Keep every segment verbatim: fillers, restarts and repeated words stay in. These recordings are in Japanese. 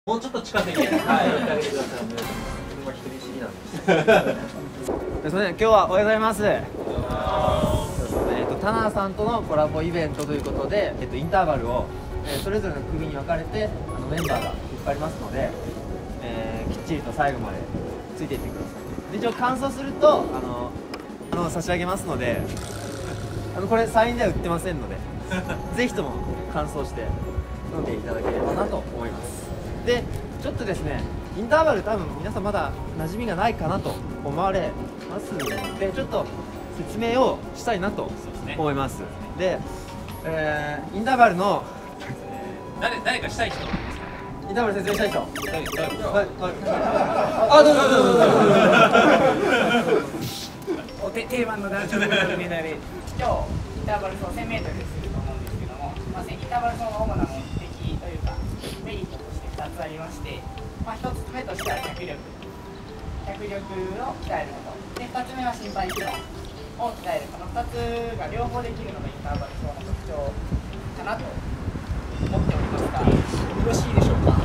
もうちょっと近くに、はい、行ってあげてください。車人見知りなんです。すみません、今日はおはようございます。えっとタナーさんとのコラボイベントということで、えっとインターバルを、えー、それぞれの組に分かれてあのメンバーが引っ張りますので、えー、きっちりと最後までついていってください。で一応完走するとあのあの差し上げますので、あのこれサインでは売ってませんので、ぜひとも完走して飲んでいただければなと思います。でちょっとですね、インターバル多分皆さんまだ馴染みがないかなと思われますので、ちょっと説明をしたいなと思います。で、えー、インターバルの誰誰かしたい人、 インターバル説明したい人、はいはい、 あ、どうぞどうぞどうぞ。お手定番の男女のメダル。今日インターバル走 せんメートル すると思うんですけども、まあ、インターバル走の主な目的というかメリットとしてふたつありまして、まあ、ひとつめとしては脚力脚力を鍛えることで、ふたつめは心肺機能を鍛える、このふたつが両方できるのがインターバル走の特徴かなと思っておりますが、よろしいでしょうか。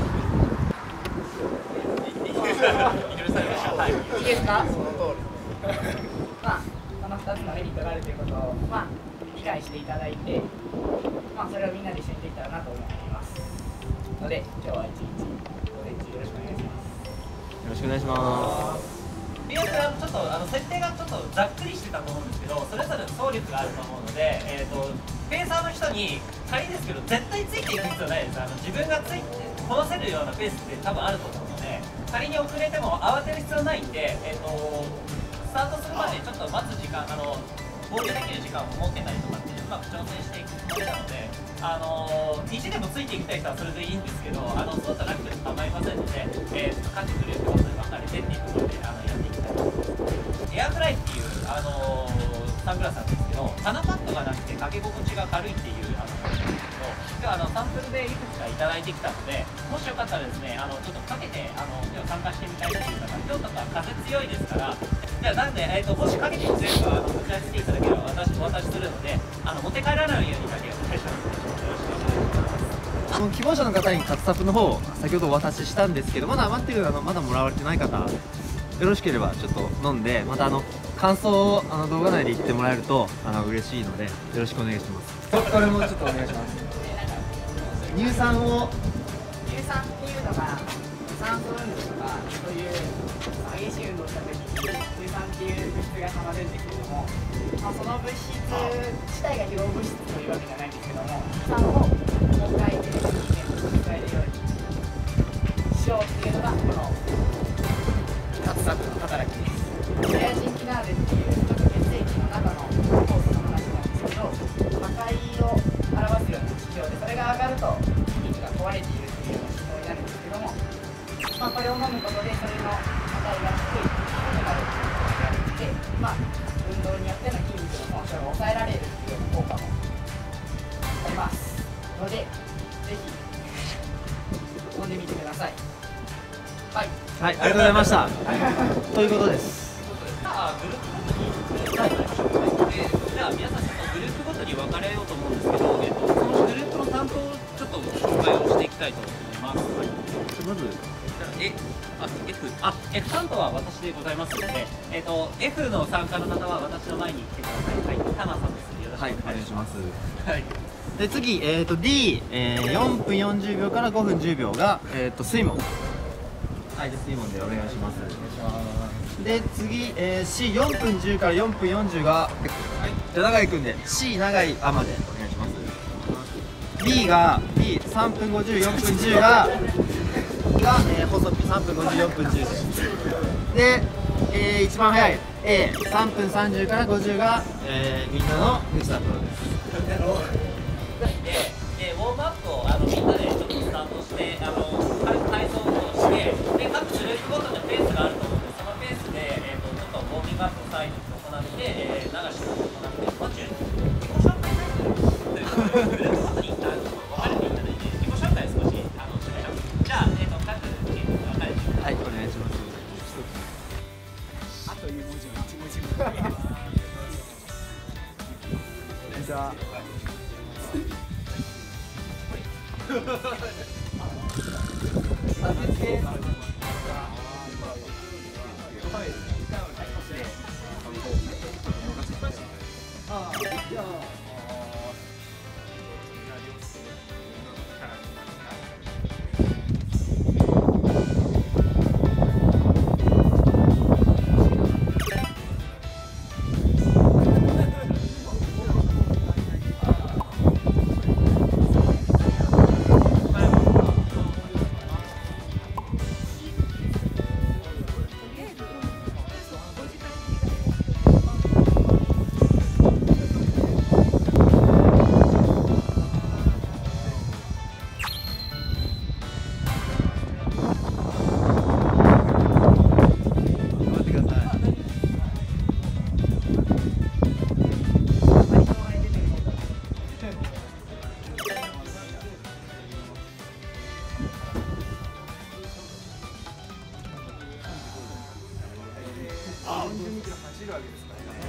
いいですか。その通り。まあこのふたつのメリットがあるということを、まあ、理解していただいて、まあ、それをみんなで一緒にできたらなと思っていますので、今日は一日午前中よろしくお願いします。 よろしくお願いします。 リアクはちょっとあの設定がちょっとざっくりしてたと思うんですけど、それぞれの走力があると思うので、えーと、ペーサーの人に仮ですけど絶対ついていく必要ないです。あの自分がついてこなせるようなペースって多分あると思うので、仮に遅れても慌てる必要ないんで、えーとスタートするまでちょっと待つ時間、あの合流できる時間を設けたりとかってうまく調整していくつもりなので、あの意地でもついていきたい人はそれでいいんですけど、あのそうじゃなくても構いませんので、えー、各グループごとに分かれてっていうことであのやっていきたいと思います。エアフライっていう、あのサングラスなんですけど、鼻パッドがなくてかけ心地が軽いっていうあのなんですけど、今日はあのサンプルでいくつかいただいてきたので、もしよかったらですね、あのちょっとかけてあの今日参加してみたいという方、今日とか風強いですから、じゃあなんで、えー、ともしかけて全部あの持ち帰っていただければ私お渡しするので、あの持って帰らないようにだけお願いします。よろしくお願いします。 あの希望者の方にカツサプの方を先ほどお渡ししたんですけど、まだ余ってるあのまだもらわれてない方、よろしければちょっと飲んで、またあの感想をあの動画内で言ってもらえるとあの嬉しいのでよろしくお願いします。これもちょっとお願いします。乳酸を乳酸っていうのが酸素運動とかそういう激しい運動をした時に乳酸っていう物質がたまるんですけども、まあ、その物質自体が疲労物質というわけじゃないんですけども、酸をもう一回エネルギーに使えるようにしようっていうのがこのカツサプの働きです。エアジンキナーレっていう血液の中の酵素の話なんですけど、破壊を表すような指標で、それが上がると筋肉が壊れているというような指標になるんですけども、まあ、これを飲むことでそれの値が低いことになるということがあって、まあ、運動によっての筋肉の損傷が抑えられるというような効果もありますので、ぜひ飲んでみてください。はい、 はい、ありがとうございましたということです。 じゃあグループごとに、はい、じゃあ皆さんちょっとグループごとに分かれようと思うんですけど、えっと、そのグループの担当をちょっと紹介をしていきたいと思います。はい、 まずえあ F あ F 担当は私でございますので、えっと F の参加の方は私の前に来てください。はい、タナさんです。よろしくおはい、お願いしま。 願いしますす。 はい。 で次、えー、と D、えー、よんぷんよんじゅうびょうからごふんじゅうびょうが、えー、と水門。はい、で水門でお願いします。で次、えー、Cよんぷんじゅうからよんぷんよんじゅうが、はい、じゃあ永井君で C 永井あまでお願いします。B が Bさんぷんごじゅうよんぷんじゅうがが、えー、細ピさんぷんごじゅうよんぷんじゅうで、えー、一番早い Aさんぷんさんじゅうからごじゅうが、えー、みんなの藤田プロです。 で、でウォームアップをあのみんなでちょっとスタートして、あの軽く体操をして、で各グループごとにペースがあると思うので、そのペースで、えー、とちょっとウォーミングアップを最後に行って、えー、流しを行って途中自己紹介タイムということでグループごとにあの分かれていただいて、自己紹介少しあのしましょう。じゃあ、えー、と各チームに分かれていただいて、 はい、お願いします。 あという文字が一文字もない。 じゃあるわけですからね。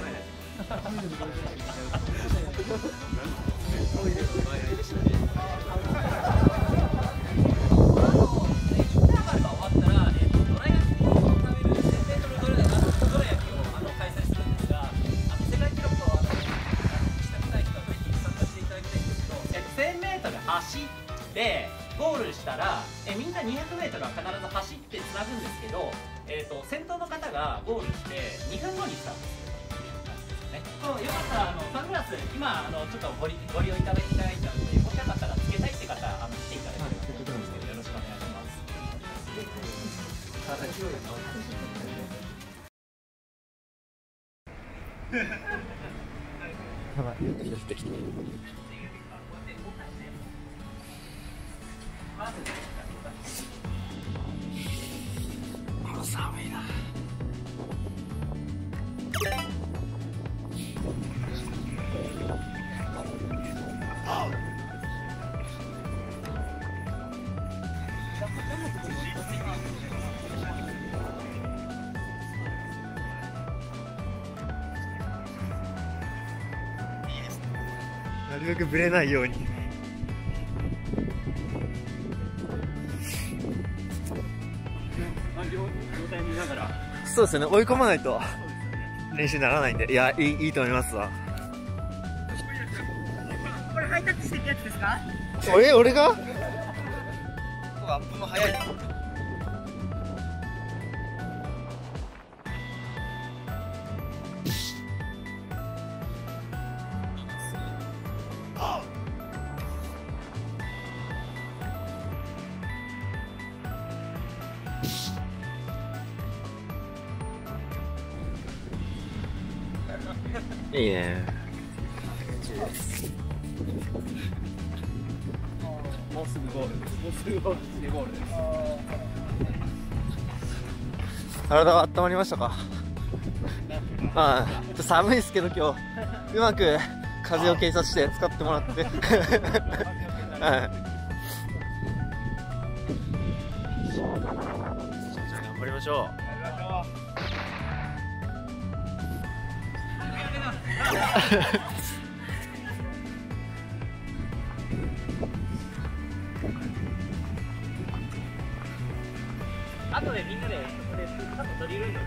走ってゴールしたらえみんな にひゃくメートル は必ず走ってつなぐんですけど、えー、と先頭の方がゴールしてにふんごにスタートするという感じですね。そうよかったらあのサングラス今あのちょっとご利ご利用いただきたいので、もしよかったらつけたいって方あの来ていただければと思うんですけど、よろしくお願いします。 やばい、出てきて。寒いな。なるべくぶれないように。そうですね、追い込まないと練習にならないんで、いや、いい、いいと思いますわ。 これハイタッチしていくやつですか？ え、俺が？アップも早い。いいね。 もうすぐゴール。もうすぐゴールでゴールです。 体は温まりましたか？ああ、ちょっと寒いですけど今日うまく風を計算して使ってもらって。はい。じゃあ頑張りましょう。 あとでみんなでこれちょっとドリル運動。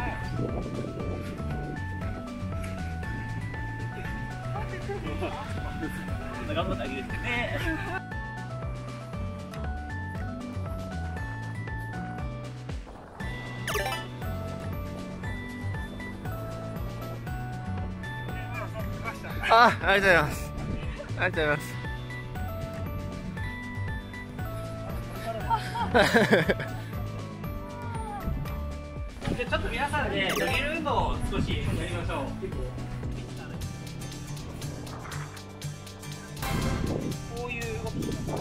頑張ってあげるってね。 あ、ありがとうございます。ありがとうございます。 じゃちょっと皆さんでドリル運動を少しやりましょう。こういう動き。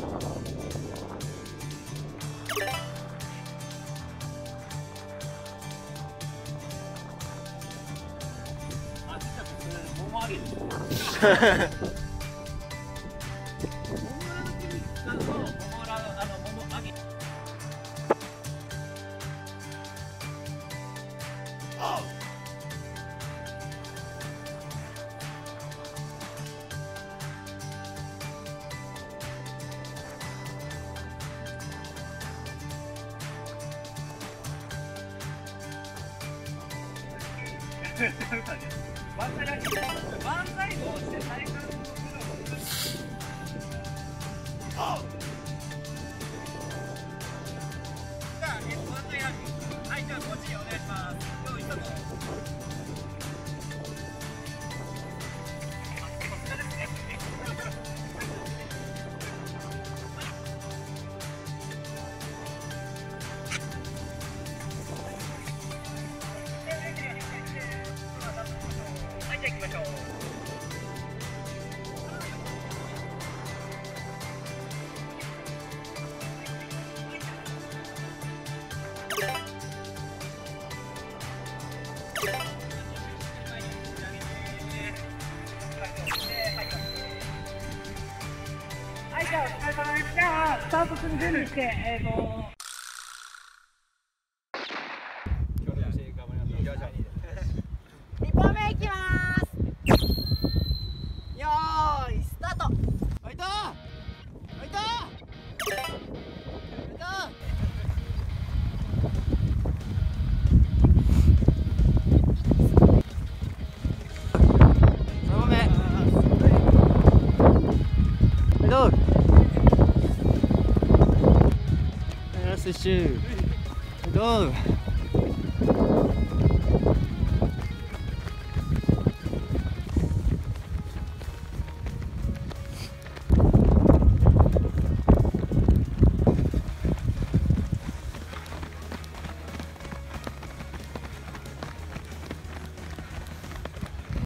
あ、実はこれもも上げる。万歳をして体幹をはい、じゃあコーチお願いします。用意スタート。はい、じゃあ行きましょう。はい、じゃあお疲れ様です。じゃあスタートする準備して、えーといトファイトファイトファイトさんばんめファイトラストシューファイト